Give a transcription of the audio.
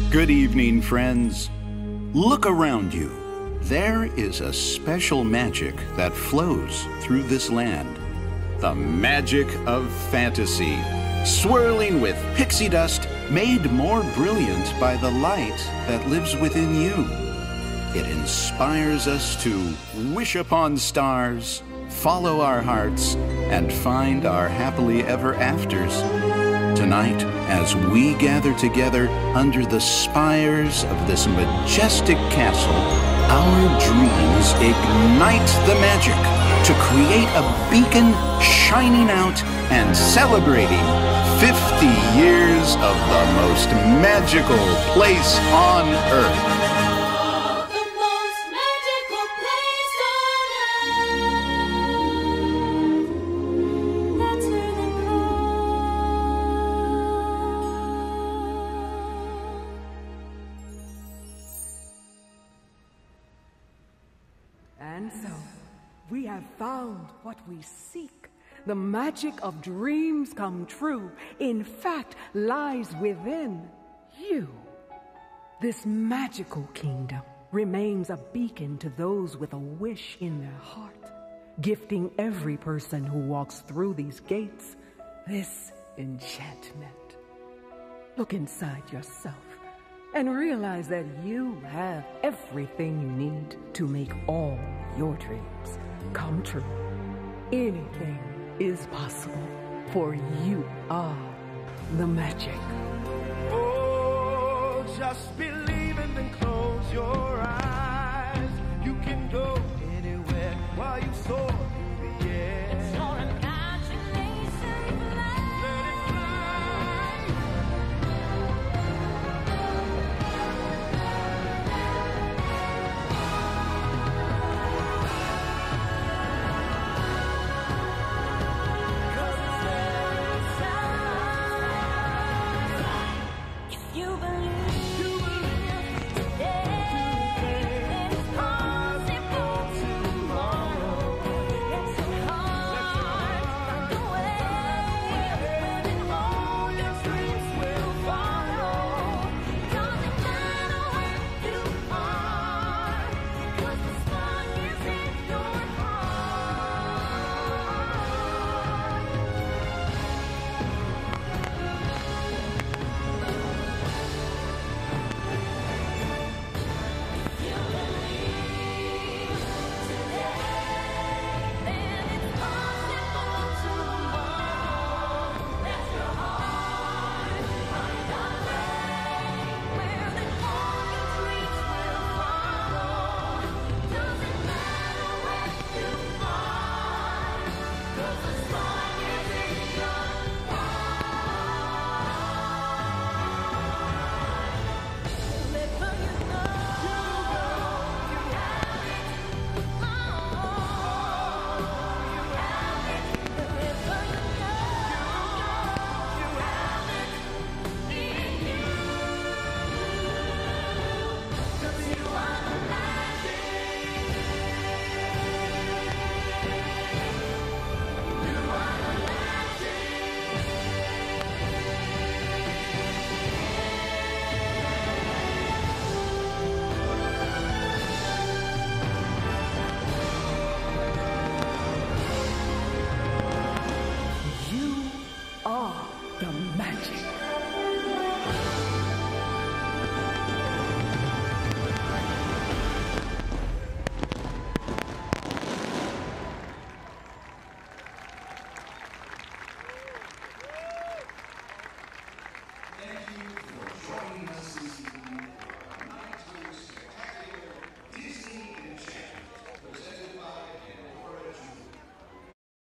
Good evening, friends. Look around you. There is a special magic that flows through this land. The magic of fantasy, swirling with pixie dust, made more brilliant by the light that lives within you. It inspires us to wish upon stars, follow our hearts, and find our happily ever afters. Tonight, as we gather together under the spires of this majestic castle, our dreams ignite the magic to create a beacon shining out and celebrating 50 years of the most magical place on Earth. And so, we have found what we seek. The magic of dreams come true, in fact, lies within you. This magical kingdom remains a beacon to those with a wish in their heart, gifting every person who walks through these gates this enchantment. Look inside yourself and realize that you have everything you need to make all your dreams come true. Anything is possible, for you are the magic. Oh, just believe.